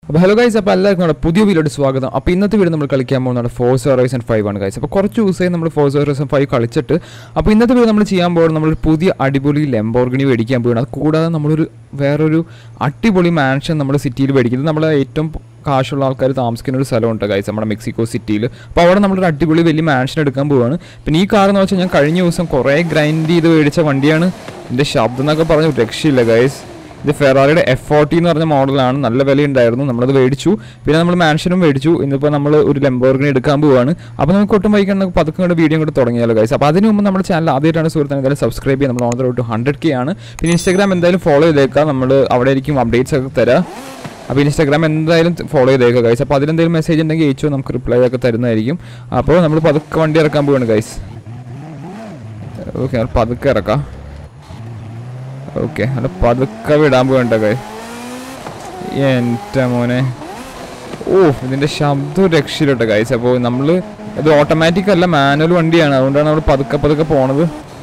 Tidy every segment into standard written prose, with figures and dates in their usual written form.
Hello guys, എല്ലാവർക്കും നമ്മുടെ പുതിയ വീഡിയോയിലേക്ക് സ്വാഗതം. അപ്പോൾ ഇന്നത്തെ വീഡിയോ നമ്മൾ കളിക്കാൻ പോകുന്നത് ഫോർസ ഹൊറൈസൺ 5 ആണ് ഗൈസ്. അപ്പോൾ കുറച്ച് ദിവസമായി നമ്മൾ ഫോർസ ഹൊറൈസൺ 5 കളിച്ചിട്ട് അപ്പോൾ ഇന്നത്തെ വീഡിയോ നമ്മൾ ചെയ്യാൻ പോകുന്നത് നമ്മളൊരു പുതിയ അടിപൊളി ലംബോർഗിനി മേടിക്കാൻ പോവുകയാണ്. അത് കൂടാതെ നമ്മളൊരു വേറൊരു അടിപൊളി മാൻഷൻ നമ്മുടെ സിറ്റിയിൽ മേടിക്കുന്നത്. നമ്മുടെ ഏറ്റവും കാശുള്ള ആൾക്കാർ താമസിക്കുന്ന ഒരു സ്ഥലമുണ്ട് ഗൈസ്, നമ്മുടെ മെക്സിക്കോ സിറ്റിയിൽ. അപ്പോൾ അവിടെ നമ്മളൊരു അടിപൊളി വലിയ മാൻഷൻ എടുക്കാൻ പോവുകയാണ്. പിന്നെ ഈ കാർ എന്ന് വെച്ചാൽ ഞാൻ കഴിഞ്ഞ ദിവസം കുറേ ഗ്രൈൻഡ് ചെയ്ത് മേടിച്ച വണ്ടിയാണ്. എൻ്റെ ശബ്ദം എന്നൊക്കെ പറഞ്ഞ് രക്ഷയില്ല ഗൈസ്. ഇത് ഫെറാറിയുടെ F40 എന്ന് പറഞ്ഞ മോഡലാണ്. നല്ല വിലയുണ്ടായിരുന്നു, നമ്മളത് മേടിച്ചു. പിന്നെ നമ്മൾ മാൻഷനും മേടിച്ചു. ഇന്നിപ്പോൾ നമ്മൾ ഒരു ലംബോർഗിനി എടുക്കാൻ പോവുകയാണ്. അപ്പോൾ നമുക്ക് ഒട്ടും വൈകാൻ നമുക്ക് പതുക്കെ വീഡിയോ കൂടെ തുടങ്ങിയാലോ ഗൈസ്. അപ്പോൾ അതിന് മുമ്പ് നമ്മുടെ ചാനൽ ആദ്യമായിട്ടാണ് സുഹൃത്തുക്കൾ എന്തായാലും സബ്സ്ക്രൈബ് ചെയ്യുക. നമ്മൾ on the road to 100K ആണ്. പിന്നെ ഇൻസ്റ്റാഗ്രാം എന്തായാലും ഫോളോ ചെയ്തേക്കാം, നമ്മൾ അവിടെ ആയിരിക്കും അപ്ഡേറ്റ്സ് ഒക്കെ തരാം. അപ്പോൾ ഇൻസ്റ്റാഗ്രാം എന്തായാലും ഫോളോ ചെയ്തേക്കുക ഗൈസ്. അപ്പോൾ അതിലെന്തെങ്കിലും മെസ്സേജ് ഉണ്ടെങ്കിൽ അയച്ചോ, നമുക്ക് റിപ്ലൈ ഒക്കെ തരുന്നതായിരിക്കും. അപ്പോൾ നമ്മൾ പതുക്കെ വണ്ടി ഇറക്കാൻ പോവുകയാണ് ഗൈസ്. ഓക്കെ, പതുക്കെ ഇറക്കാം. ഓക്കെ, അല്ല പതുക്കെ വിടാൻ പോകണ്ട ഗൈസ്. എൻ്റെ മോനെ, ഇതിൻ്റെ ശബ്ദം രക്ഷയിലോട്ടെ ഗൈസ്. അപ്പോൾ നമ്മൾ ഇത് ഓട്ടോമാറ്റിക് അല്ല, മാനുവൽ വണ്ടിയാണ്, അതുകൊണ്ടാണ് നമ്മൾ പതുക്കെ പോണത്.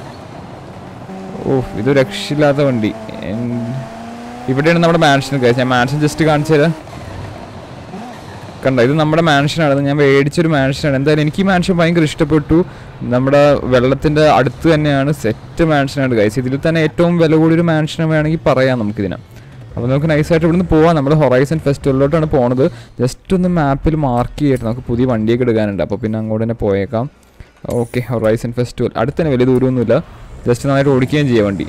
ഇത് രക്ഷയില്ലാത്ത വണ്ടി. ഇവിടെയാണ് നമ്മുടെ മാൻഷൻ ഗൈസ്. ഞാൻ മാൻഷൻ ജസ്റ്റ് കാണിച്ചു തരാം. കണ്ട, ഇത് നമ്മുടെ മാൻഷനാണ്. ഞാൻ മേടിച്ചൊരു മാൻഷനാണ്. എന്തായാലും എനിക്ക് ഈ മാൻഷൻ ഭയങ്കര ഇഷ്ടപ്പെട്ടു. നമ്മുടെ വെള്ളത്തിൻ്റെ അടുത്ത് തന്നെയാണ്, സെറ്റ് മാൻഷനാണ് ഗൈസ്. ഇതിൽ തന്നെ ഏറ്റവും വില കൂടിയൊരു മാൻഷൻ വേണമെങ്കിൽ പറയാം നമുക്കിതിനെ. അപ്പോൾ നമുക്ക് നൈസായിട്ട് ഇവിടുന്ന് പോവാം. നമ്മൾ ഹൊറൈസൺ ഫെസ്റ്റിവലിലോട്ടാണ് പോണത്. ജസ്റ്റ് ഒന്ന് മാപ്പിൽ മാർക്ക് ചെയ്തിട്ട് നമുക്ക് പുതിയ വണ്ടിയൊക്കെ എടുക്കാനുണ്ട്. അപ്പോൾ പിന്നെ അങ്ങോട്ട് തന്നെ പോയേക്കാം. ഓക്കെ, ഹൊറൈസൺ ഫെസ്റ്റിവൽ അടുത്ത് തന്നെ, വലിയ ദൂരമൊന്നുമില്ല. ജസ്റ്റ് നന്നായിട്ട് ഓടിക്കുകയും ചെയ്യാം വണ്ടി.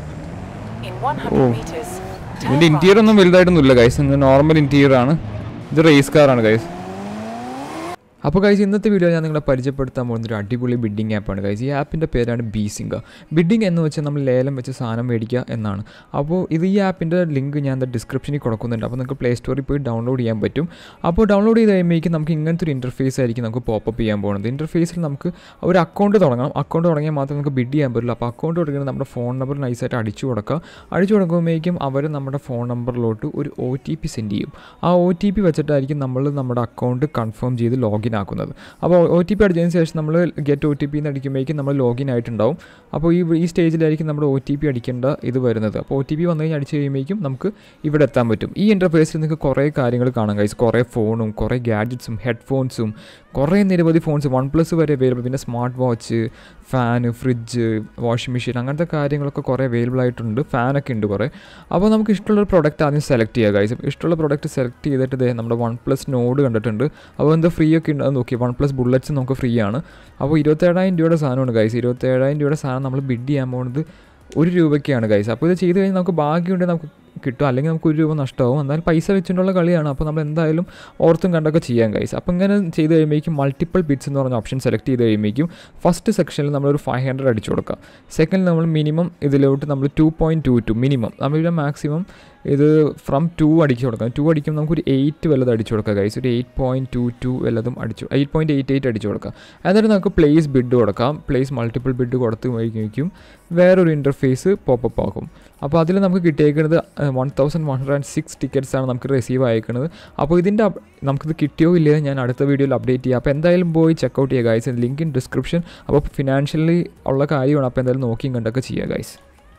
ഇതിൻ്റെ ഇൻറ്റീരിയർ ഒന്നും വലുതായിട്ടൊന്നുമില്ല ഗൈസ്, ഇന്ന് നോർമൽ ഇൻറ്റീരിയർ ആണ്. ഇത് റേസ് കാറാണ് ഗൈസ്. അപ്പോൾ ഗൈസ്, ഇന്നത്തെ വീഡിയോ ഞാൻ നിങ്ങളെ പരിചയപ്പെടുത്താൻ പോകുന്നൊരു അടിപൊളി ബിഡിങ് ആപ്പാണ് ഗൈസ്. ഈ ആപ്പിൻ്റെ പേരാണ് ബിസിംഗ. ബിഡിങ് എന്ന് വെച്ചാൽ നമ്മൾ ലേലം വെച്ച് സാധനം മേടിക്കുക എന്നാണ്. അപ്പോൾ ഈ ആപ്പിൻ്റെ ലിങ്ക് ഞാൻ ഡിസ്ക്രിപ്ഷനിൽ കൊടുക്കുന്നുണ്ട്. അപ്പോൾ നിങ്ങൾക്ക് പ്ലേ സ്റ്റോറിൽ പോയി ഡൗൺലോഡ് ചെയ്യാൻ പറ്റും. അപ്പോൾ ഡൗൺലോഡ് ചെയ്ത് കഴിയുമ്പോഴേക്കും നമുക്ക് ഇങ്ങനത്തെ ഒരു ഇൻ്റർഫേസ് ആയിരിക്കും നമുക്ക് പോപ്പപ്പ് ചെയ്യാൻ പോകുന്നത്. ഇൻ്റർഫേസിൽ നമുക്ക് ഒരു അക്കൗണ്ട് തുടങ്ങണം. അക്കൗണ്ട് തുടങ്ങിയാൽ മാത്രമേ നമുക്ക് ബിഡ് ചെയ്യാൻ പറ്റുള്ളൂ. അപ്പോൾ അക്കൗണ്ട് തുടങ്ങുന്നത് നമ്മുടെ ഫോൺ നമ്പർ നൈസായിട്ട് അടിച്ചു കൊടുക്കുമ്പോഴേക്കും അവർ നമ്മുടെ ഫോൺ നമ്പറിലോട്ട് ഒരു OTP സെൻഡ് ചെയ്യും. ആ OTP വെച്ചിട്ടായിരിക്കും നമ്മൾ നമ്മുടെ അക്കൗണ്ട് കൺഫേം ചെയ്ത് ലോഗിൻ ആക്കുന്നത്. അപ്പോൾ OTP അടിച്ചതിന് ശേഷം നമ്മൾ ഗെറ്റ് OTP എന്ന് അടിക്കുമ്പോഴേക്കും നമ്മൾ ലോഗിൻ ആയിട്ടുണ്ടാവും. അപ്പോൾ ഈ സ്റ്റേജിലായിരിക്കും നമ്മൾ OTP അടിക്കേണ്ട ഇത് വരുന്നത്. അപ്പോൾ OTP വന്നു കഴിഞ്ഞാൽ അടിച്ച് കഴിയുമ്പോഴേക്കും നമുക്ക് ഇവിടെ എത്താൻ പറ്റും. ഈ ഇൻ്റർഫേസിൽ നിങ്ങൾക്ക് കുറേ കാര്യങ്ങൾ കാണാം ഗൈസ്. കുറേ ഫോണും കുറേ ഗാഡ്ജറ്റ്സും ഹെഡ്ഫോൺസും കുറേ നിരവധി ഫോൺസ് OnePlus വരെ അവൈലബിൾ. പിന്നെ smart watch, fan, fridge, washing machine, അങ്ങനത്തെ കാര്യങ്ങളൊക്കെ കുറേ അവൈലബിൾ ആയിട്ടുണ്ട്. ഫാനൊക്കെ ഉണ്ട് കുറേ. അപ്പോൾ നമുക്ക് ഇഷ്ടമുള്ളൊരു പ്രൊഡക്റ്റ് ആദ്യം സെലക്ട് ചെയ്യുക ഗൈസ്. ഇഷ്ടമുള്ള പ്രൊഡക്റ്റ് സെലക്ട് ചെയ്തിട്ട് നമ്മുടെ OnePlus നോഡ് കണ്ടിട്ടുണ്ട്. അപ്പോൾ എന്താ ഫ്രീ ഒക്കെ ഉണ്ട്, അത് നോക്കി. OnePlus ബുള്ളറ്റ്സ് നമുക്ക് ഫ്രീ ആണ്. അപ്പോൾ 27,000 രൂപയുടെ സാധനമാണ് ഗൈസ്. 27,000 രൂപയുടെ സാധനം നമ്മൾ ബിഡ് ചെയ്യാൻ പോകുന്നത് 1 രൂപയ്ക്കാണ് ഗൈസ്. അപ്പോൾ ഇത് ചെയ്ത് കഴിഞ്ഞാൽ നമുക്ക് ഭാഗ്യമുണ്ടെങ്കിൽ നമുക്ക് കിട്ടും, അല്ലെങ്കിൽ നമുക്ക് 1 രൂപ നഷ്ടമാവും. എന്നാലും പൈസ വെച്ചിട്ടുള്ള കളിയാണ്. അപ്പോൾ നമ്മൾ എന്തായാലും ഓർത്തും കണ്ടൊക്കെ ചെയ്യാം ഗൈസ്. അപ്പോൾ ഇങ്ങനെ ചെയ്ത് കഴിയുമ്പോഴേക്കും മൾട്ടിപ്പിൾ ബിറ്റ്സ് എന്ന് പറഞ്ഞ ഓപ്ഷൻ സെലക്ട് ചെയ്ത് കഴിയുമ്പോഴേക്കും ഫസ്റ്റ് സെക്ഷനിൽ നമ്മളൊരു 500 അടിച്ചു കൊടുക്കാം. സെക്കൻഡിൽ നമ്മൾ മിനിമം ഇതിലോട്ട് നമ്മൾ 2.22 മിനിമം, നമ്മളിവിടെ മാക്സിമം ഇത് ഫ്രം 2 അടിച്ചു കൊടുക്കാം. 2 അടിക്കുമ്പോൾ നമുക്കൊരു 8 വല്ലതും അടിച്ചു കൊടുക്കാം ഗൈസ്. ഒരു 8.22 വല്ലതും 8.88 അടിച്ചു കൊടുക്കാം. എന്നിട്ട് നമുക്ക് പ്ലേസ് ബിഡ് കൊടുക്കാം. പ്ലേസ് മൾട്ടിപ്പിൾ ബിഡ് കൊടുത്ത് കഴിക്കും വേറൊരു ഇൻ്റർഫേസ് പോപ്പപ്പ് ആക്കും. അപ്പോൾ അതിൽ നമുക്ക് കിട്ടിയേക്കുന്നത് 1106 ടിക്കറ്റ്സാണ് നമുക്ക് റിസീവ് അയക്കുന്നത്. അപ്പോൾ ഇതിൻ്റെ നമുക്കിത് കിട്ടിയോ ഇല്ലയോ ഞാൻ അടുത്ത വീഡിയോയിൽ അപ്ഡേറ്റ് ചെയ്യാം. അപ്പോൾ എന്തായാലും പോയി ചെക്കൗട്ട് ചെയ്യുക ഗൈസ്. Link in description. അപ്പോൾ ഫിനാൻഷ്യലി ഉള്ള കാര്യമാണ്. അപ്പോൾ എന്തായാലും നോക്കിയും കണ്ടൊക്കെ ചെയ്യുക ഗൈസ്.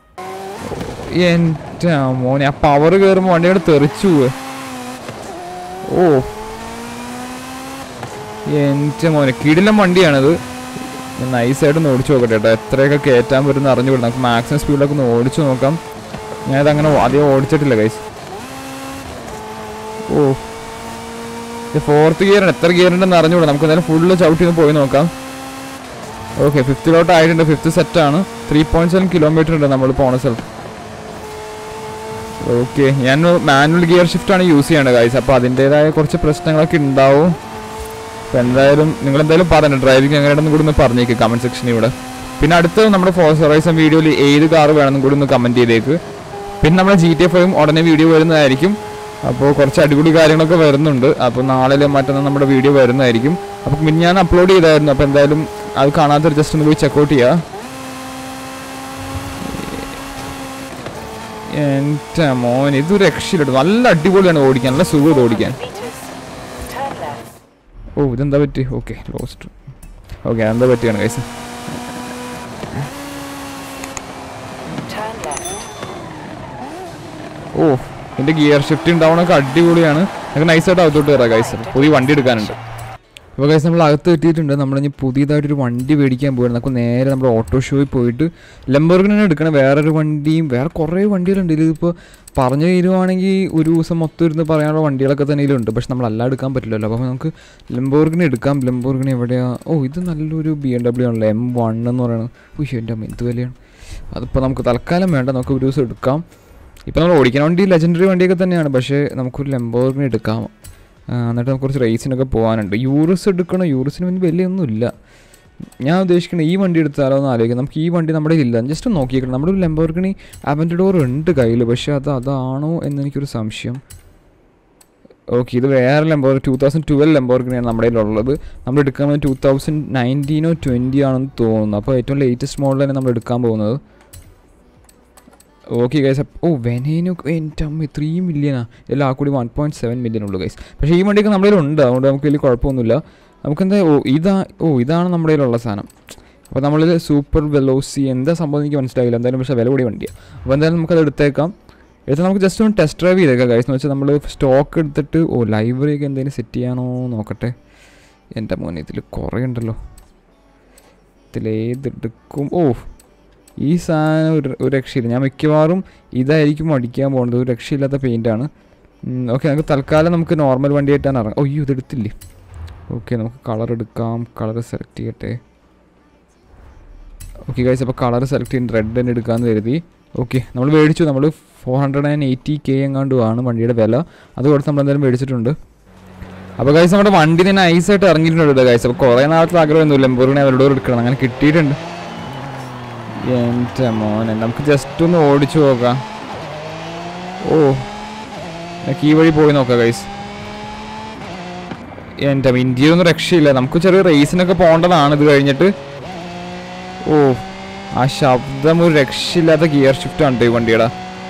എൻ്റെ മോനെ, ആ പവർ കയറുമ്പോൾ വണ്ടിയോട് തെറിച്ചു പോവുക. എൻ്റെ മോനെ, കിടിലം വണ്ടിയാണിത്. നൈസായിട്ട് ഒന്ന് ഓടിച്ചു നോക്കട്ടെ കേട്ടോ, എത്രയൊക്കെ കയറ്റാൻ പറ്റുന്ന അറിഞ്ഞുകൂടാ. നമുക്ക് മാക്സിമം സ്പീഡിലൊക്കെ ഒന്ന് ഓടിച്ചു നോക്കാം. ഞാനതങ്ങനെ അധികം ഓടിച്ചിട്ടില്ല ഗൈസ്. ഇത് 4th ഗിയറാണ്. എത്ര ഗിയർ ഉണ്ടെന്ന് അറിഞ്ഞുകൂടാ. നമുക്ക് എന്തായാലും ഫുള്ള് ചവിട്ടി ഒന്ന് പോയി നോക്കാം. ഓക്കെ, 5th ആയിട്ടുണ്ട്. 5th സെറ്റാണ്. 3.7 കിലോമീറ്റർ ഉണ്ട് നമ്മൾ പോണ സ്ഥലത്ത്. ഓക്കെ, ഞാൻ മാനുവൽ ഗിയർ ഷിഫ്റ്റാണ് യൂസ് ചെയ്യേണ്ടത് ഗൈസ്. അപ്പോൾ അതിൻ്റേതായ കുറച്ച് പ്രശ്നങ്ങളൊക്കെ ഉണ്ടാവും. അപ്പോൾ എന്തായാലും നിങ്ങളെന്തായാലും പറഞ്ഞു ഡ്രൈവിംഗ് എങ്ങനെയാണെന്ന് കൂടി ഒന്ന് പറഞ്ഞേക്ക് കമൻറ്റ് സെക്ഷനിൽ ഇവിടെ. പിന്നെ അടുത്ത നമ്മുടെ ഫോർസ ഹൊറൈസൺ വീഡിയോയിൽ ഏത് കാർ വേണമെന്നും കൂടി ഒന്ന് കമൻറ്റ് ചെയ്തേക്ക്. പിന്നെ നമ്മുടെ GTA 5 ഉടനെ വീഡിയോ വരുന്നതായിരിക്കും. അപ്പോൾ കുറച്ച് അടിപൊളി കാര്യങ്ങളൊക്കെ വരുന്നുണ്ട്. അപ്പോൾ നാളെ മറ്റന്നാൾ നമ്മുടെ വീഡിയോ വരുന്നതായിരിക്കും. അപ്പോൾ പിന്നെ ഞാൻ അപ്ലോഡ് ചെയ്തായിരുന്നു. അപ്പോൾ എന്തായാലും അത് കാണാത്തൊരു ജസ്റ്റ് ഒന്ന് പോയി ചെക്കൗട്ട് ചെയ്യുക. എൻ്റെ മോൻ, ഇത് രക്ഷയിലിട്ട് നല്ല അടിപൊളിയാണ് ഓടിക്കാൻ, നല്ല സുഖം ഇത് ഓടിക്കാൻ. ഇതെന്താ പറ്റി? Okay, lost. ഓക്കെ, എന്താ പറ്റിയാണ് ഗൈസ്? ഇതിൻ്റെ ഗിയർ ഷിഫ്റ്റ് ഉണ്ടാവണമൊക്കെ അടിപൊളിയാണ്. നമുക്ക് നൈസായിട്ട് അകത്തോട്ട് കയറാം ഗൈസ്. പുതിയ വണ്ടി എടുക്കാനുണ്ട്. അപ്പോൾ ഗൈസ് നമ്മൾ അകത്ത് എത്തിയിട്ടുണ്ട്. നമ്മളിനി പുതിയതായിട്ടൊരു വണ്ടി മേടിക്കാൻ പോയിട്ട് നമുക്ക് നേരെ നമ്മൾ ഓട്ടോ ഷോയിൽ പോയിട്ട് ലംബോർഗിനി എടുക്കണം. വേറൊരു വണ്ടിയും വേറെ കുറേ വണ്ടികളുണ്ട്. ഇതിപ്പോൾ പറഞ്ഞു തരുവാണെങ്കിൽ ഒരു ദിവസം മൊത്തം ഇരുന്ന് പറയാനുള്ള വണ്ടികളൊക്കെ തന്നെ ഇതിലുണ്ട്. പക്ഷെ നമ്മളെല്ലാം എടുക്കാൻ പറ്റില്ലല്ലോ. അപ്പോൾ നമുക്ക് ലംബോർഗിനി എടുക്കാം. ലംബോർഗിനി എവിടെയാണ്? ഇത് നല്ലൊരു BMW ആണല്ലോ, M1 എന്ന് പറയുന്നത്. എൻ്റെ അമ്മ എന്ത് വിലയാണ്. അതിപ്പോൾ നമുക്ക് തൽക്കാലം വേണ്ട, നമുക്ക് ഒരു ദിവസം എടുക്കാം. ഇപ്പോൾ നമ്മൾ ഓടിക്കുന്ന വണ്ടി ലെജൻഡറി വണ്ടിയൊക്കെ തന്നെയാണ്. പക്ഷേ നമുക്കൊരു ലംബോർഗിനി എടുക്കാം. എന്നിട്ട് നമുക്ക് കുറച്ച് റേസിനൊക്കെ പോകാനുണ്ട്. യൂറിസ് എടുക്കണം. യൂറിസിന് വലിയ വിലയൊന്നുമില്ല. ഞാൻ ഉദ്ദേശിക്കുന്നത് ഈ വണ്ടി എടുത്താലോ എന്ന് ആലോചിക്കാം. നമുക്ക് ഈ വണ്ടി നമ്മുടെ ഇല്ല, ജസ്റ്റ് നോക്കിയേക്കണം. നമ്മുടെ ഒരു ലംബോർഗിനി അവെന്റഡോർ ഉണ്ട് കയ്യിൽ. പക്ഷേ അതാണോ എന്നെനിക്കൊരു സംശയം. ഓക്കെ, ഇത് വേറെ ലംബോർഗിനി 2012 ലംബോർഗിനിയാണ് നമ്മുടെ കയ്യിലുള്ളത്. നമ്മൾ എടുക്കാൻ പോകുന്നത് 2019 or 20 ആണെന്ന് തോന്നുന്നു. അപ്പോൾ ഏറ്റവും ലേറ്റസ്റ്റ് മോഡൽ തന്നെ നമ്മൾ എടുക്കാൻ പോകുന്നത്. Okay guys. വെനേനു എൻ്റെ അമ്മ 3 മില്യനാണ്. എല്ലാം ആ കൂടി 1.7 മില്യൺ ഉള്ളൂ ഗൈസ്. പക്ഷേ ഈ വണ്ടിയൊക്കെ നമ്മുടെ കയ്യിലുണ്ട്, അതുകൊണ്ട് നമുക്ക് വലിയ കുഴപ്പമൊന്നുമില്ല. നമുക്കെന്താ ഇതാണ് നമ്മുടെ കയ്യിലുള്ള സാധനം. അപ്പോൾ നമ്മളിൽ സൂപ്പർ വെലോസി എന്താ സംഭവം എനിക്ക് മനസ്സിലായില്ല. എന്തായാലും പക്ഷേ വില കൂടി വണ്ടിയാണ്. അപ്പോൾ എന്തായാലും നമുക്കത് എടുത്തേക്കാം. എടുത്ത് നമുക്ക് ജസ്റ്റ് ഒന്ന് ടെസ്റ്റ് ഡ്രൈവ് ചെയ്തേക്കാം ഗൈസ്. എന്ന് വെച്ചാൽ നമ്മൾ സ്റ്റോക്ക് എടുത്തിട്ട് ലൈബ്രറിയൊക്കെ എന്തെങ്കിലും സെറ്റ് ചെയ്യാനോ നോക്കട്ടെ. എൻ്റെ മോനെ ഇതിൽ കുറേ ഉണ്ടല്ലോ. ഇതിലേതെടുക്കും? ഈ സാധനം ഒരു രക്ഷയില്ല. ഞാൻ മിക്കവാറും ഇതായിരിക്കും അടിക്കാൻ പോകുന്നത്. ഒരു രക്ഷയില്ലാത്ത പെയിൻ്റാണ്. ഓക്കെ, നമുക്ക് തൽക്കാലം നമുക്ക് നോർമൽ വണ്ടിയായിട്ടാണ് ഇറങ്ങാം. ഇതെടുത്തില്ലേ? ഓക്കെ, നമുക്ക് കളർ എടുക്കാം. കളർ സെലക്ട് ചെയ്യട്ടെ. ഓക്കെ ഗൈസ്, അപ്പോൾ കളർ സെലക്ട് ചെയ്യുന്നത് റെഡ് തന്നെ എടുക്കാമെന്ന് കരുതി. ഓക്കെ, നമ്മൾ മേടിച്ചു. നമ്മൾ 480K എങ്ങാണ്ടുമാണ് വണ്ടിയുടെ വില. അത് കൊടുത്ത് നമ്മൾ എന്തായാലും മേടിച്ചിട്ടുണ്ട്. അപ്പോൾ ഗൈസ് നമ്മുടെ വണ്ടി തന്നെ നൈസായിട്ട് ഇറങ്ങിയിട്ടുണ്ട് ഗൈസ്. അപ്പോൾ കുറേ നാളത്തെ ആഗ്രഹമൊന്നുമില്ല ലംബോർഗിനി അവരോട് എടുക്കണം. അങ്ങനെ കിട്ടിയിട്ടുണ്ട്. എൻ്റെ മോനെ, നമുക്ക് ജസ്റ്റ് ഒന്ന് ഓടിച്ചു നോക്കാം. എനിക്ക് ഈ വഴി പോയി നോക്കാം ഗൈസ്. എൻ്റെ ഇന്ത്യയിലൊന്നും രക്ഷയില്ല. നമുക്ക് ചെറിയ റേസിനൊക്കെ പോകേണ്ടതാണ് ഇത് കഴിഞ്ഞിട്ട്. ആ ശബ്ദം ഒരു രക്ഷയില്ലാത്ത ഗിയർ ഷിഫ്റ്റാണ് ഈ വണ്ടിയുടെ.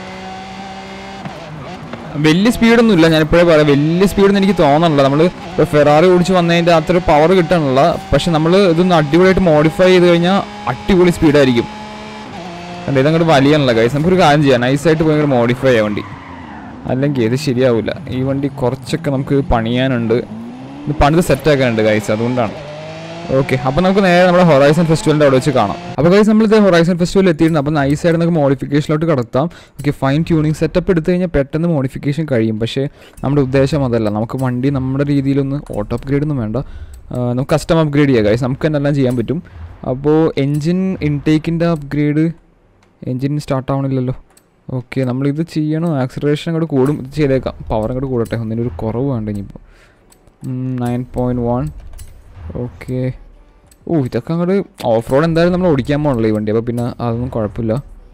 വലിയ സ്പീഡൊന്നുമില്ല, ഞാനിപ്പോഴേ പറയാം. വലിയ സ്പീഡൊന്നും എനിക്ക് തോന്നണില്ല. നമ്മൾ ഇപ്പോൾ ഫെറാറി ഓടിച്ച് വന്നതിൻ്റെ അത്ര പവർ കിട്ടാനുള്ള. പക്ഷെ നമ്മൾ ഇതൊന്ന് അടിപൊളിയായിട്ട് മോഡിഫൈ ചെയ്ത് കഴിഞ്ഞാൽ അടിപൊളി സ്പീഡായിരിക്കും. ഇതങ്ങോട്ട് വലിയാണല്ലോ ഗൈസ്. നമുക്കൊരു കാര്യം ചെയ്യാം, നൈസായിട്ട് പോയി മോഡിഫൈ ചെയ്യാൻ വണ്ടി. അല്ലെങ്കിൽ ഇത് ശരിയാവില്ല. ഈ വണ്ടി കുറച്ചൊക്കെ നമുക്ക് പണിയാനുണ്ട്. ഇത് പണിത് സെറ്റാക്കാനുണ്ട് ഗൈസ്, അതുകൊണ്ടാണ്. ഓക്കെ, അപ്പോൾ നമുക്ക് നേരെ നമ്മുടെ ഹൊറൈസൺ ഫെസ്റ്റിവലിൻ്റെ അവിടെ വെച്ച് കാണാം. അപ്പോൾ ഗൈസ് നമ്മളിത് ഹൊറൈസൺ ഫെസ്റ്റിവലിൽ എത്തിയിട്ടുണ്ട്. അപ്പോൾ നൈസായിട്ട് നമുക്ക് മോഡിഫിക്കേഷനിലോട്ട് കടത്താം. ഓക്കെ, ഫൈൻ ട്യൂണിങ് സെറ്റപ്പ് എടുത്തു കഴിഞ്ഞാൽ പെട്ടെന്ന് മോഡിഫിക്കേഷൻ കഴിയും. പക്ഷേ നമ്മുടെ ഉദ്ദേശം അതല്ല. നമുക്ക് വണ്ടി നമ്മുടെ രീതിയിലൊന്ന് ഓട്ടോ അപ്ഗ്രേഡ് ഒന്നും വേണ്ട, നമുക്ക് കസ്റ്റം അപ്ഗ്രേഡ് ചെയ്യാം ഗൈസ്. നമുക്ക് എന്നെല്ലാം ചെയ്യാൻ പറ്റും. അപ്പോൾ എൻജിൻ ഇൻടേക്കിൻ്റെ അപ്ഗ്രേഡ്, എൻജിൻ സ്റ്റാർട്ട് ആവണില്ലല്ലോ. ഓക്കെ, നമ്മളിത് ചെയ്യണം. ആക്സിലറേഷൻ അങ്ങോട്ട് കൂടും. ഇത് ചെയ്തേക്കാം. പവർ അങ്ങോട്ട് കൂടട്ടെ. ഒന്നിനൊരു കുറവ് വേണ്ട ഇനിയിപ്പോൾ. 9.1. ഓക്കെ, ഇതൊക്കെ അങ്ങോട്ട് ഓഫ് റോഡ് എന്തായാലും നമ്മൾ ഓടിക്കാൻ പോകണല്ലോ ഈ വണ്ടി. അപ്പോൾ പിന്നെ അതൊന്നും കുഴപ്പമില്ല.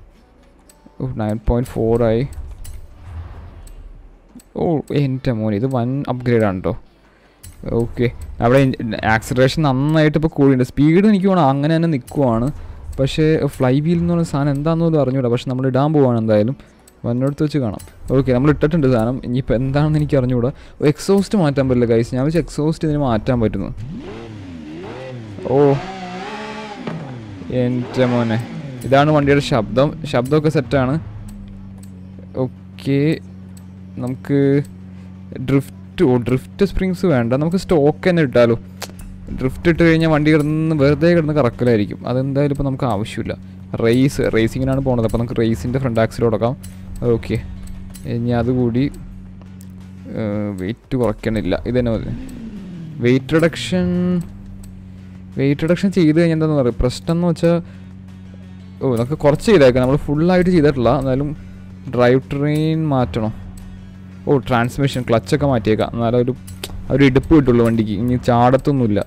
9.4 ആയി. എൻ്റെ മോനെ, ഇത് വൻ അപ്ഗ്രേഡാണ് കേട്ടോ. ഓക്കെ, അവിടെ ആക്സിലറേഷൻ നന്നായിട്ട് ഇപ്പോൾ കൂടിയുണ്ട്. സ്പീഡ് എനിക്ക് വേണം അങ്ങനെ തന്നെ നിൽക്കുവാണ്. പക്ഷേ ഫ്ലൈ വീൽ എന്ന് പറഞ്ഞ സാധനം എന്താണെന്ന് പോലും അറിഞ്ഞൂടാ. പക്ഷെ നമ്മൾ ഇടാൻ പോവാണ് എന്തായാലും. വന്നോടത്ത് വെച്ച് കാണാം. ഓക്കെ, നമ്മൾ ഇട്ടിട്ടുണ്ട് സാധനം. ഇനിയിപ്പോൾ എന്താണെന്ന് എനിക്ക് അറിഞ്ഞുകൂടാ. എക്സോസ്റ്റ് മാറ്റാൻ പറ്റില്ല ഗൈസ്. ഞാൻ വെച്ച് എക്സോസ്റ്റ് ഇതിന് മാറ്റാൻ പറ്റുന്നു. എൻ്റെ മോനെ, ഇതാണ് വണ്ടിയുടെ ശബ്ദം. ശബ്ദമൊക്കെ സെറ്റാണ്. ഓക്കെ, നമുക്ക് ഡ്രിഫ്റ്റ് സ്പ്രിങ്സ് വേണ്ട. നമുക്ക് സ്റ്റോക്ക് തന്നെ ഇട്ടാലോ. ഡ്രിഫ്റ്റ് ഇട്ട് കഴിഞ്ഞാൽ വണ്ടി വെറുതെ കിടന്ന് കറക്കലായിരിക്കും. അതെന്തായാലും ഇപ്പോൾ നമുക്ക് ആവശ്യമില്ല. റേസിങ്ങിനാണ് പോകുന്നത്. അപ്പോൾ നമുക്ക് റേസിൻ്റെ ഫ്രണ്ട് ആക്സിൽ കൊടുക്കാം. ഓക്കെ, ഇനി അതുകൂടി വെയിറ്റ് കുറയ്ക്കണില്ല. ഇതന്നെ മതി. വെയിറ്റ് റിഡക്ഷൻ ചെയ്ത് കഴിഞ്ഞാൽ എന്താണെന്ന് പറയുക പ്രശ്നം എന്ന് വെച്ചാൽ നമുക്ക് കുറച്ച് ചെയ്തേക്കാം. നമ്മൾ ഫുള്ളായിട്ട് ചെയ്തിട്ടില്ല. എന്നാലും ഡ്രൈവ് ട്രെയിൻ മാറ്റണം. ട്രാൻസ്മിഷൻ ക്ലച്ചൊക്കെ മാറ്റിയേക്കാം. എന്നാലും ഒരു ഇടുപ്പ് കിട്ടുള്ളൂ വണ്ടിക്ക്. ഇനി ചാടത്തൊന്നുമില്ല.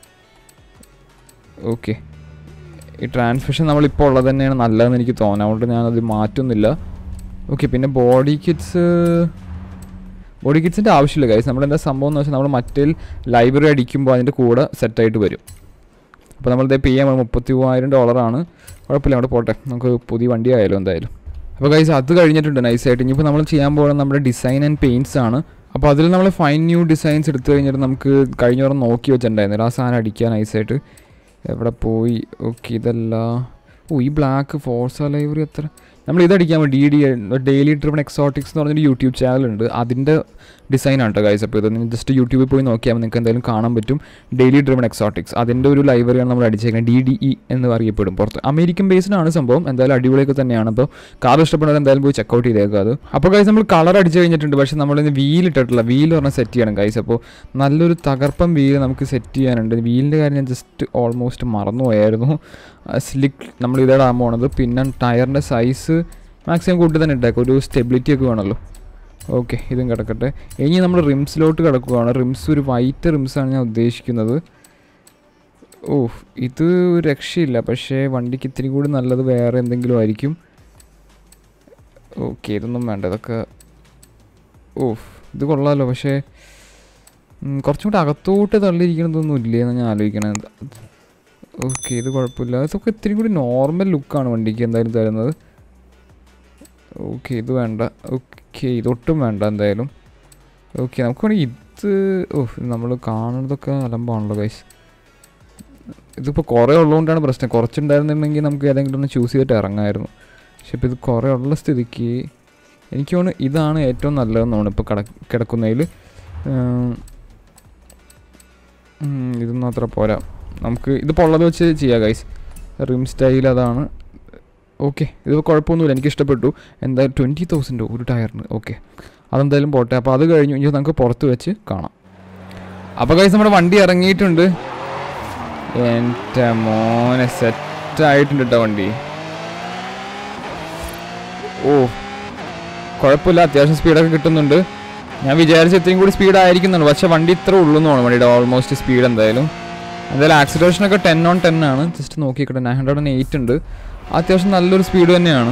ഓക്കെ, ഈ ട്രാൻസ്മിഷൻ നമ്മളിപ്പോൾ ഉള്ളത് തന്നെയാണ് നല്ലതെന്ന് എനിക്ക് തോന്നുന്നത്. അതുകൊണ്ട് ഞാനത് മാറ്റുന്നില്ല. ഓക്കെ, പിന്നെ ബോഡി കിറ്റ്സിൻ്റെ ആവശ്യമില്ല ഗൈസ്. നമ്മളെന്താ സംഭവം എന്ന് വെച്ചാൽ നമ്മൾ മറ്റേ ലൈബ്രറി അടിക്കുമ്പോൾ അതിൻ്റെ കൂടെ സെറ്റായിട്ട് വരും. അപ്പോൾ നമ്മളിത് PM $33,000. കുഴപ്പമില്ല, അവിടെ പോട്ടെ. നമുക്ക് പുതിയ വണ്ടി ആയാലും എന്തായാലും. അപ്പോൾ ഗൈസ് അത് കഴിഞ്ഞിട്ടുണ്ട് നൈസായിട്ട്. ഇനിയിപ്പോൾ നമ്മൾ ചെയ്യാൻ പോകുന്നത് നമ്മുടെ ഡിസൈൻ ആൻഡ് പെയിൻറ്റ്സ് ആണ്. അപ്പോൾ അതിൽ നമ്മൾ ഫൈൻ ന്യൂ ഡിസൈൻസ് എടുത്തു കഴിഞ്ഞിട്ട് നമുക്ക് കഴിഞ്ഞ വരം നോക്കി വെച്ചിട്ടുണ്ടായിരുന്നു ആ സാധനം അടിക്കാൻ നൈസായിട്ട്. എവിടെ പോയി? ഓക്കെ, ഇതല്ല. ഈ ബ്ലാക്ക് ഫോർസ ലൈബ്രറി എത്ര. നമ്മൾ ഇതടിക്കാൻ ഡെയിലി ഡ്രിവൺ എക്സോട്ടിക്സ് എന്ന് പറഞ്ഞൊരു യൂട്യൂബ് ചാനലുണ്ട്. അതിൻ്റെ ഡിസൈനാണ് കേട്ടോ ഗൈസ്. അപ്പോൾ ഇത് ജസ്റ്റ് യൂട്യൂബിൽ പോയി നോക്കിയാൽ നിങ്ങൾക്ക് എന്തായാലും കാണാൻ പറ്റും. ഡെയിലി ഡ്രിവൺ എക്സോട്ടിക്സ് അതിൻ്റെ ഒരു ലൈബ്രറിയാണ് നമ്മൾ അടിച്ചേക്കുന്നത്. DDE എന്ന് അറിയപ്പെടും. പുറത്ത് അമേരിക്കൻ ബേസ്ഡാണ് സംഭവം. എന്തായാലും അടിപൊളിയൊക്കെ തന്നെയാണ്. അപ്പോൾ കാർ ഇഷ്ടപ്പെടുന്നവർ എന്തായാലും പോയി ചെക്കൗട്ട് ചെയ്തേക്കുക അത്. അപ്പോൾ ഗൈസ് നമ്മൾ കളർ അടിച്ച് കഴിഞ്ഞിട്ടുണ്ട്. പക്ഷേ നമ്മളിന്ന് വീൽ ഇട്ടിട്ടില്ല. വീൽ പറഞ്ഞാൽ സെറ്റ് ചെയ്യണം ഗൈസ്. അപ്പോൾ നല്ലൊരു തകർപ്പൻ വീൽ നമുക്ക് സെറ്റ് ചെയ്യാനുണ്ട്. വീലിൻ്റെ കാര്യം ഞാൻ ജസ്റ്റ് ഓൾമോസ്റ്റ് മറന്നുപോയായിരുന്നു. സ്ലിക്ക് നമ്മൾ ഇതാണ് പോണത്. പിന്നെ ടയറിൻ്റെ സൈസ് മാക്സിമം കൂട്ടി തന്നെ ഇട്ടേക്കും. ഒരു സ്റ്റെബിലിറ്റി ഒക്കെ വേണമല്ലോ. ഓക്കെ, ഇതും കിടക്കട്ടെ. ഇനി നമ്മൾ റിംസിലോട്ട് കിടക്കുകയാണ്. റിംസ് ഒരു വൈറ്റ് റിംസാണ് ഞാൻ ഉദ്ദേശിക്കുന്നത്. ഇത് ഒരു രക്ഷയില്ല. പക്ഷേ വണ്ടിക്ക് ഇത്തിരി കൂടി നല്ലത് വേറെ എന്തെങ്കിലും ആയിരിക്കും. ഓക്കെ, ഇതൊന്നും വേണ്ട. ഇതൊക്കെ ഇത് കൊള്ളാമല്ലോ. പക്ഷേ കുറച്ചും കൂടി അകത്തോട്ട് തള്ളിയിരിക്കണതൊന്നും ഇല്ലേ എന്നാണ് ഞാൻ ആലോചിക്കണത്. ഓക്കെ, ഇത് കുഴപ്പമില്ല. ഇതൊക്കെ ഇത്തിരി കൂടി നോർമൽ ലുക്കാണ് വണ്ടിക്ക് എന്തായാലും തരുന്നത്. ഓക്കെ, ഇത് വേണ്ട. ഓക്കെ, ഇതൊട്ടും വേണ്ട എന്തായാലും. ഓക്കെ, നമുക്ക് വേണമെങ്കിൽ ഇത് നമ്മൾ കാണുന്നതൊക്കെ അലമ്പാണല്ലോ ഗൈസ്. ഇതിപ്പോൾ കുറേ ഉള്ളതുകൊണ്ടാണ് പ്രശ്നം. കുറച്ചുണ്ടായിരുന്നുണ്ടെങ്കിൽ നമുക്ക് ഏതെങ്കിലും ഒന്ന് ചൂസ് ചെയ്തിട്ട് ഇറങ്ങാമായിരുന്നു. പക്ഷെ ഇപ്പോൾ ഇത് കുറേ ഉള്ള സ്ഥിതിക്ക് എനിക്ക് തോന്നുന്നു ഇതാണ് ഏറ്റവും നല്ലതെന്ന് തോന്നുന്നു ഇപ്പോൾ കിടക്കുന്നതിൽ. ഇതൊന്നും അത്ര പോരാ. നമുക്ക് ഇതിപ്പോൾ ഉള്ളത് വെച്ച് ചെയ്യാം ഗൈസ്. റിം സ്റ്റൈൽ അതാണ്. ഓക്കെ, ഇത് കുഴപ്പമൊന്നുമില്ല. എനിക്ക് ഇഷ്ടപ്പെട്ടു. എന്തായാലും 20,000 ഒരു ടയറിന്. ഓക്കെ, അതെന്തായാലും പോട്ടെ. അപ്പോൾ അത് കഴിഞ്ഞു. ഇനി നമുക്ക് പുറത്ത് വെച്ച് കാണാം. അപ്പോൾ ഗൈസ് നമ്മുടെ വണ്ടി ഇറങ്ങിയിട്ടുണ്ട്. എൻ്റെ മോനെ സെറ്റായിട്ടുണ്ട് കേട്ടോ വണ്ടി. കുഴപ്പമില്ല. അത്യാവശ്യം സ്പീഡൊക്കെ കിട്ടുന്നുണ്ട്. ഞാൻ വിചാരിച്ച ഇത്രയും കൂടി സ്പീഡ് ആയിരിക്കുന്നുണ്ട്. പക്ഷേ വണ്ടി ഇത്ര ഉള്ളൂ എന്ന് തോന്നുന്നു വണ്ടിയുടെ ഓൾമോസ്റ്റ് സ്പീഡ്. എന്തായാലും ആക്സിലറേഷനൊക്കെ 10/10 ആണ്. ജസ്റ്റ് നോക്കിക്കട്ടെ, 908 ഉണ്ട്. അത്യാവശ്യം നല്ലൊരു സ്പീഡ് തന്നെയാണ്.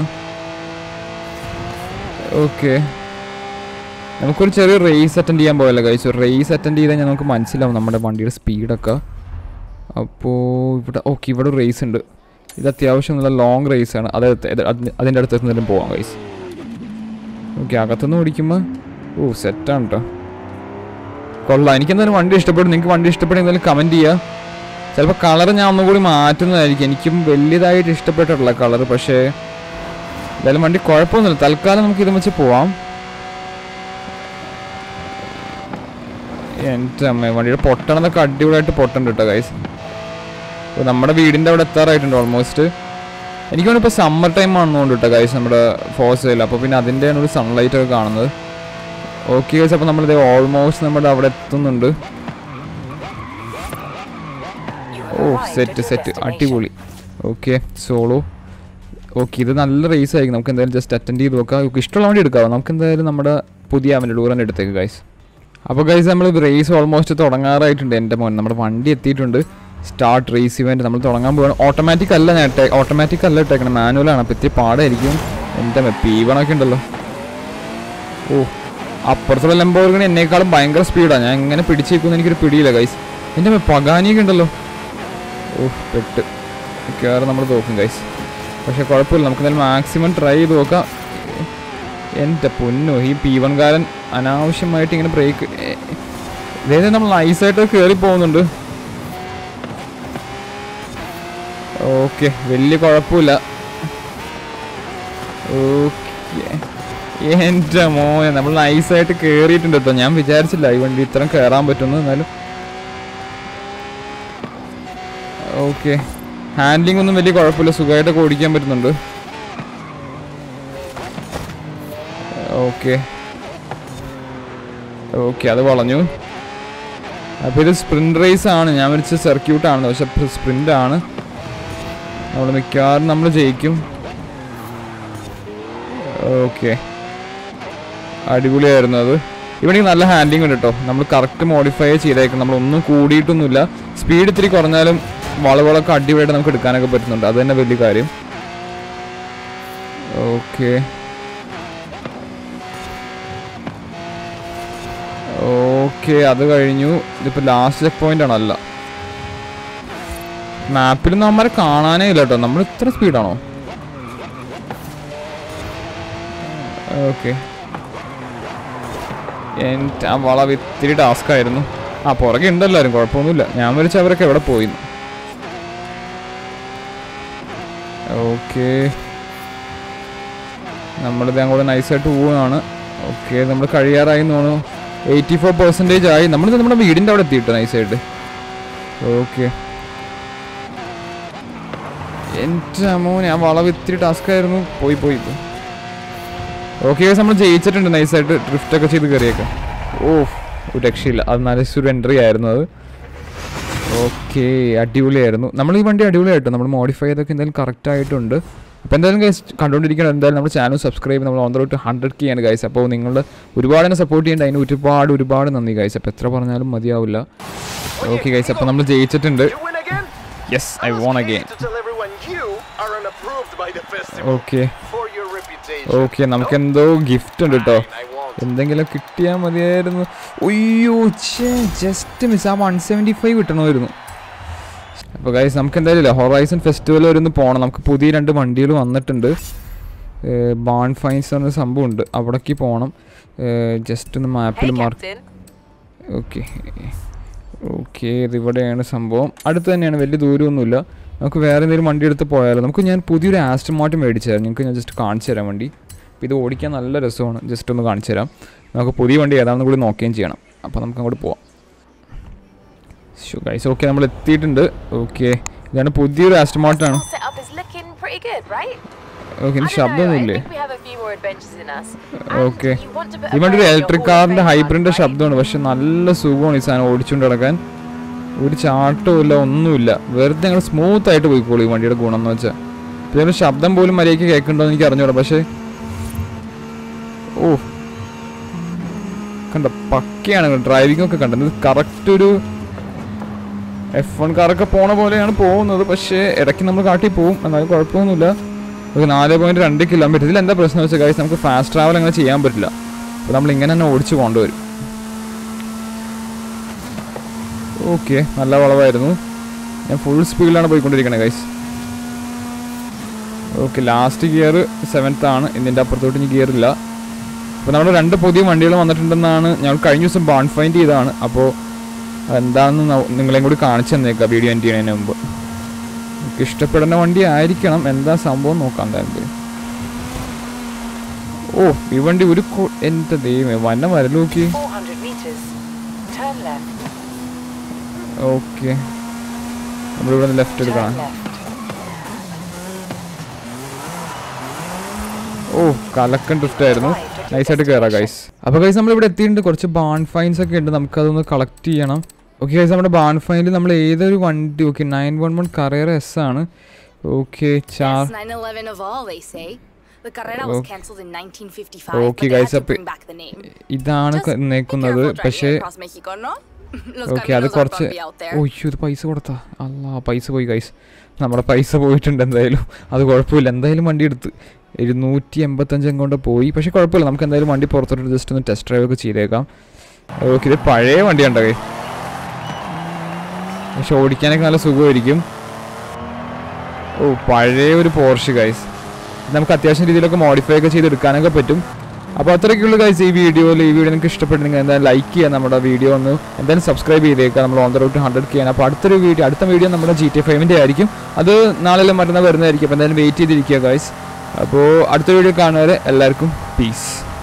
ഓക്കെ, നമുക്കൊരു ചെറിയ റേസ് അറ്റൻഡ് ചെയ്യാൻ പോയല്ലോ ഗൈസ്. ഒരു റേസ് അറ്റൻഡ് ചെയ്താൽ നമുക്ക് മനസ്സിലാവും നമ്മുടെ വണ്ടിയുടെ സ്പീഡൊക്കെ. അപ്പോൾ ഇവിടെ ഒരു റേസ് ഉണ്ട്. ഇത് അത്യാവശ്യം നല്ല ലോങ് റേസാണ്. അതിൻ്റെ അടുത്ത് എന്തെങ്കിലും പോവാം ഗൈസ്. ഓക്കെ, അകത്തുനിന്ന് ഓടിക്കുമ്പോൾ സെറ്റാണ് കേട്ടോ. കൊള്ളാം. എനിക്കെന്തായാലും വണ്ടി ഇഷ്ടപ്പെടും. നിങ്ങൾക്ക് വണ്ടി ഇഷ്ടപ്പെടും എന്തായാലും കമൻറ്റ് ചെയ്യുക. ചിലപ്പോൾ കളർ ഞാൻ ഒന്നുകൂടി മാറ്റുന്നതായിരിക്കും. എനിക്കും വലിയതായിട്ട് ഇഷ്ടപ്പെട്ടിട്ടില്ല കളർ. പക്ഷേ എന്തായാലും വണ്ടി കുഴപ്പമൊന്നുമില്ല. തൽക്കാലം നമുക്ക് ഇത് വെച്ച് പോവാം. എൻ്റെ അമ്മ, വണ്ടിയുടെ പൊട്ടണതൊക്കെ അടിപൊളിയായിട്ട് പൊട്ടുണ്ട് കേട്ടോ ഗൈസ്. അപ്പോൾ നമ്മുടെ വീടിൻ്റെ അവിടെ എത്താറായിട്ടുണ്ട് ഓൾമോസ്റ്റ്. എനിക്ക് തോന്നുന്നു ഇപ്പോൾ സമ്മർ ടൈം ആണെന്നുകൊണ്ട് കേട്ടോ ഗൈസ് നമ്മുടെ ഫോഴ്സയിൽ. അപ്പോൾ പിന്നെ അതിൻ്റെയാണ് ഒരു സൺലൈറ്റ് ഒക്കെ കാണുന്നത്. ഓക്കെ ഗൈസ്, അപ്പോൾ നമ്മളിത് ഓൾമോസ്റ്റ് നമ്മുടെ അവിടെ എത്തുന്നുണ്ട്. സെറ്റ് അടിപൊളി. Okay, solo. ഓക്കെ, ഇത് നല്ല റേസ് ആയിരിക്കും. നമുക്ക് എന്തായാലും ജസ്റ്റ് അറ്റൻഡ് ചെയ്ത് നോക്കാം. ഇഷ്ടമുള്ള വണ്ടി എടുക്കാം. നമുക്ക് എന്തായാലും നമ്മുടെ പുതിയ അവൻ്റഡോർ തന്നെ എടുത്തേക്ക് ഗൈസ്. അപ്പോൾ ഗൈസ് നമ്മൾ റേസ് ഓൾമോസ്റ്റ് തുടങ്ങാറായിട്ടുണ്ട്. എൻ്റെ മോൻ നമ്മുടെ വണ്ടി എത്തിയിട്ടുണ്ട്. സ്റ്റാർട്ട് റേസ് ഇവൻറ്റ് നമ്മൾ തുടങ്ങാൻ പോവുകയാണ്. ഓട്ടോമാറ്റിക് അല്ല ഇട്ടേക്കണം, മാനുവലാണ്. അപ്പോൾ ഇത്തിരി പാടായിരിക്കും. എൻ്റെ P1 ഒക്കെ ഉണ്ടല്ലോ. അപ്പുറത്തുള്ള ലംബോർഗിനി എന്നേക്കാളും ഭയങ്കര സ്പീഡാണ്. ഞാൻ എങ്ങനെ പിടിച്ചേക്കുമെന്ന് എനിക്കൊരു പിടിയില്ല ഗൈസ്. എൻ്റെ പഗാനിയൊക്കെ ഉണ്ടല്ലോ. പെട്ട് കയറി നമ്മൾ നോക്കും ഗൈസ്. പക്ഷേ കുഴപ്പമില്ല. നമുക്ക് എന്തായാലും മാക്സിമം ട്രൈ ചെയ്ത് നോക്കാം. എൻ്റെ പൊന്നോ, ഈ P1 കാരൻ അനാവശ്യമായിട്ട് ഇങ്ങനെ ബ്രേക്ക് ഇതേ നമ്മൾ നൈസായിട്ട് കയറി പോകുന്നുണ്ട്. ഓക്കെ, വലിയ കുഴപ്പമില്ല. ഓക്കെ, എൻ്റെ മോനെ നമ്മൾ നൈസായിട്ട് കയറിയിട്ടുണ്ട് കേട്ടോ. ഞാൻ വിചാരിച്ചില്ല ഈ വണ്ടി ഇത്രയും കയറാൻ പറ്റുന്നു. എന്നാലും ഓക്കെ, ഹാൻഡ്ലിംഗ് ഒന്നും വലിയ കുഴപ്പമില്ല. സുഖമായിട്ടൊക്കെ ഓടിക്കാൻ പറ്റുന്നുണ്ട്. ഓക്കെ, അത് വളഞ്ഞു. അപ്പോൾ ഇത് സ്പ്രിൻറ്റ് റേസ് ആണ്. ഞാൻ വിളിച്ച സർക്യൂട്ടാണ്, പക്ഷെ സ്പ്രിൻ്റ് ആണ്. നമ്മൾ മിക്കവാറും നമ്മൾ ജയിക്കും. ഓക്കെ, അടിപൊളിയായിരുന്നു അത്. ഇവിടെ നല്ല ഹാൻഡ്ലിംഗ് ഉണ്ട് കേട്ടോ. നമ്മൾ കറക്റ്റ് മോഡിഫൈ ചെയ്തേക്കും. നമ്മളൊന്നും കൂടിയിട്ടൊന്നുമില്ല. സ്പീഡ് ഇത്തിരി കുറഞ്ഞാലും വളവുകളൊക്കെ അടിപൊളിയായിട്ട് നമുക്ക് എടുക്കാനൊക്കെ പറ്റുന്നുണ്ട്. അത് തന്നെ വലിയ കാര്യം. ഓക്കെ, അത് കഴിഞ്ഞു. ഇതിപ്പോൾ ലാസ്റ്റ് ചെക്ക് പോയിന്റ് ആണല്ല. മാപ്പിലൊന്നും അവന്മാരെ കാണാനേ ഇല്ല കേട്ടോ. നമ്മൾ ഇത്ര സ്പീഡാണോ? ഓക്കെ, ആ വളവ് ഇത്തിരി ടാസ്ക് ആയിരുന്നു. പുറകെ ഉണ്ടെല്ലാവരും, കുഴപ്പമൊന്നുമില്ല. ഞാൻ വിളിച്ച അവരൊക്കെ എവിടെ പോയി. ഓക്കെ, നമ്മളിത് അങ്ങോട്ട് നൈസായിട്ട് പോവുകയാണ്. ഓക്കെ, നമ്മൾ കഴിയാറായി തോന്നുന്നു. 84% ആയി. നമ്മൾ നമ്മുടെ വീടിൻ്റെ അവിടെ എത്തിയിട്ട് നൈസായിട്ട്. ഓക്കെ, എൻ്റെ അമ്മോ, ഞാൻ വളവ് ഇത്തിരി ടാസ്ക് ആയിരുന്നു. പോയി. ഓക്കെ, നമ്മൾ ജയിച്ചിട്ടുണ്ട് നൈസായിട്ട്. ഡ്രിഫ്റ്റൊക്കെ ചെയ്ത് കയറിയേക്കാം. ഒരു രക്ഷയില്ല. അത് നല്ലൊരു എൻട്രി ആയിരുന്നു അത്. ഓക്കെ, അടിപൊളിയായിരുന്നു. നമ്മൾ ഈ വണ്ടി അടിപൊളിയായിട്ടോ. നമ്മൾ മോഡിഫൈ ചെയ്തൊക്കെ എന്തായാലും കറക്റ്റ് ആയിട്ടുണ്ട്. അപ്പോൾ എന്തായാലും ഗൈസ് കണ്ടുകൊണ്ടിരിക്കണം. എന്തായാലും നമ്മുടെ ചാനൽ സബ്സ്ക്രൈബ്, നമ്മൾ on the road to 100K ആണ് ഗൈസ്. അപ്പോൾ നിങ്ങൾ ഒരുപാട് തന്നെ സപ്പോർട്ട് ചെയ്യേണ്ട, അതിന് ഒരുപാട് നന്ദി ഗൈസ്. അപ്പോൾ എത്ര പറഞ്ഞാലും മതിയാവില്ല. ഓക്കെ ഗൈസ്, അപ്പോൾ നമ്മൾ ജയിച്ചിട്ടുണ്ട്. Yes, I won again. Okay, നമുക്കെന്തോ ഗിഫ്റ്റ് ഉണ്ട് കേട്ടോ. എന്തെങ്കിലും കിട്ടിയാൽ മതിയായിരുന്നു. ഒയ്യോ, ജസ്റ്റ് മിസ്. ആ 175 കിട്ടണമായിരുന്നു. അപ്പോൾ ഗൈസ് നമുക്ക് എന്തായാലും ഹൊറൈസൺ ഫെസ്റ്റിവൽ വരെ ഒന്ന് പോകണം. നമുക്ക് പുതിയ 2 വണ്ടികൾ വന്നിട്ടുണ്ട്. ബാൺ ഫൈൻസ് എന്ന സംഭവം ഉണ്ട്, അവിടേക്ക് പോകണം. ജസ്റ്റ് ഒന്ന് മാപ്പിൽ മാർക്ക്. ഓക്കെ, ഇതിവിടെയാണ് സംഭവം. അടുത്ത് തന്നെയാണ്, വലിയ ദൂരമൊന്നുമില്ല. നമുക്ക് വേറെ എന്തെങ്കിലും വണ്ടി എടുത്ത് പോയാലോ. ഞാൻ പുതിയൊരു ആസ്റ്റൺ മാർട്ടിൻ മേടിച്ചായിരുന്നു. നിങ്ങൾക്ക് ഞാൻ ജസ്റ്റ് കാണിച്ചു തരാം വണ്ടി. അപ്പോൾ ഇത് ഓടിക്കാൻ നല്ല രസമാണ്. ജസ്റ്റ് ഒന്ന് കാണിച്ചു തരാം. നമുക്ക് പുതിയ വണ്ടി ഏതാണെന്ന് കൂടി നോക്കുകയും ചെയ്യണം. അപ്പോൾ നമുക്ക് അങ്ങോട്ട് പോവാം. ഗൈസ്, ഓക്കെ, നമ്മൾ എത്തിയിട്ടുണ്ട്. ഓക്കെ, ഇതാണ് പുതിയൊരു ആസ്റ്റൺ മാർട്ടിൻ ആണ്. ഓക്കെ, ഇനി ശബ്ദമൊന്നുമില്ലേ? ഓക്കെ, ഈ വണ്ടി ഒരു ഇലക്ട്രിക് കാറിൻ്റെ ഹൈബ്രിഡിൻ്റെ ശബ്ദമാണ്. പക്ഷെ നല്ല സുഖമാണ് ഈ സാധനം ഓടിച്ചുകൊണ്ട് നടക്കാൻ. ഒരു ചാട്ടവും ഇല്ല, ഒന്നുമില്ല. വെറുതെ ഞങ്ങൾ സ്മൂത്ത് ആയിട്ട് പോയിക്കോളൂ. ഈ വണ്ടിയുടെ ഗുണം എന്ന് വെച്ചാൽ പിന്നെ ശബ്ദം പോലും മര്യാദയ്ക്ക് കേൾക്കുന്നുണ്ടോ എന്ന് എനിക്ക് അറിഞ്ഞൂടാ. പക്ഷേ കണ്ട പക്കയാണ് ഡ്രൈവിംഗ് ഒക്കെ കണ്ടത്. കറക്റ്റ് ഒരു F1 കാറൊക്കെ പോണ പോലെയാണ് പോകുന്നത്. പക്ഷേ ഇടയ്ക്ക് നമ്മൾ കാട്ടി പോവും, എന്നാലും കുഴപ്പമൊന്നുമില്ല. ഒരു 4.2 കിലോമീറ്റർ. ഇതിൽ എന്താ പ്രശ്നം വെച്ചാൽ ഗൈസ്, നമുക്ക് ഫാസ്റ്റ് ട്രാവൽ അങ്ങനെ ചെയ്യാൻ പറ്റില്ല. അപ്പോൾ നമ്മൾ ഇങ്ങനെ തന്നെ ഓടിച്ച് കൊണ്ടുവരും. ഓക്കെ, നല്ല വളവായിരുന്നു. ഞാൻ ഫുൾ സ്പീഡിലാണ് പോയിക്കൊണ്ടിരിക്കണേ guys. Okay, last gear 7th ആണ്. ഇതിൻ്റെ അപ്പുറത്തോട്ട് ഇനി ഗിയർ ഇല്ല. അപ്പോൾ നമ്മുടെ 2 പുതിയ വണ്ടികൾ വന്നിട്ടുണ്ടെന്നാണ് ഞങ്ങൾ കഴിഞ്ഞ ദിവസം ബാൺ ഫൈൻഡ് ചെയ്തതാണ്. അപ്പോൾ എന്താണെന്ന് നിങ്ങളെയും കൂടി കാണിച്ചു തന്നേക്കാം വീഡിയോ എൻഡ് ചെയ്യുന്നതിന് മുമ്പ്. എനിക്ക് ഇഷ്ടപ്പെടുന്ന വണ്ടി ആയിരിക്കണം. എന്താ സംഭവം നോക്കാം എന്തായാലും. ഈ വണ്ടി ഒരു എൻ്റെ ദൈവമേ, വന്ന വരല് നോക്കി. ഓക്കെ, നമ്മളിവിടെ നിന്ന് ലെഫ്റ്റ് എടുക്കണം. കലക്കൻ ഡ്രിഫ്റ്റ് ആയിരുന്നു. നൈസായിട്ട് കയറാം ഗൈസ്. അപ്പോൾ ഗൈസ് നമ്മളിവിടെ എത്തിയിട്ടുണ്ട്. കുറച്ച് ബാൺ ഫൈൻസ് ഒക്കെ ഉണ്ട്, നമുക്കതൊന്ന് കളക്ട് ചെയ്യണം. ഓക്കെ ഗൈസ്, നമ്മുടെ ബാൺ ഫൈനിൽ നമ്മൾ ഏതൊരു വണ്ടി, ഓക്കെ 911 കറേറ എസ് ആണ്. ഓക്കെ, ഓക്കെ ഗൈസ്, അപ്പോൾ ഇതാണ് നിൽക്കുന്നത്. പക്ഷേ ഓക്കെ, അത് കുറച്ച് ഇത് പൈസ കൊടുത്താ. പൈസ പോയി ഗൈസ്, നമ്മുടെ പൈസ പോയിട്ടുണ്ട്. എന്തായാലും അത് കുഴപ്പമില്ല. എന്തായാലും വണ്ടി എടുത്ത് 285 കൊണ്ട് പോയി. പക്ഷേ കുഴപ്പമില്ല, നമുക്ക് എന്തായാലും വണ്ടി പുറത്തോട്ട് ജസ്റ്റ് ഒന്ന് ടെസ്റ്റ് ഡ്രൈവ് ഒക്കെ ചെയ്തേക്കാം. ഓക്കെ, ഇത് പഴയ വണ്ടിയുണ്ട് ഗൈസ്, പക്ഷെ ഓടിക്കാനൊക്കെ നല്ല സുഖമായിരിക്കും. പഴയ ഒരു പോർഷ് ഗൈസ്. നമുക്ക് അത്യാവശ്യം രീതിയിലൊക്കെ മോഡിഫൈ ഒക്കെ ചെയ്തെടുക്കാനൊക്കെ പറ്റും. അപ്പോൾ അത്രയ്ക്കുള്ള ഗൈസ് ഈ വീഡിയോ നിങ്ങൾക്ക് ഇഷ്ടപ്പെട്ടെങ്കിൽ എന്തായാലും ലൈക്ക് ചെയ്യാം. നമ്മുടെ വീഡിയോ ഒന്ന് എന്തായാലും സബ്സ്ക്രൈബ് ചെയ്തേക്കാം. നമ്മൾ on the road to 100K ആണ്. അപ്പോൾ അടുത്ത വീഡിയോ നമ്മുടെ GTA 5 ആയിരിക്കും. അത് നാളെ മറ്റന്നാൾ വരുന്നതായിരിക്കും. അപ്പോൾ എന്തായാലും വെയിറ്റ് ചെയ്തിരിക്കുക ഗൈസ്. അപ്പോൾ അടുത്ത വീഡിയോ കാണുന്നവരെ എല്ലാവർക്കും പീസ്.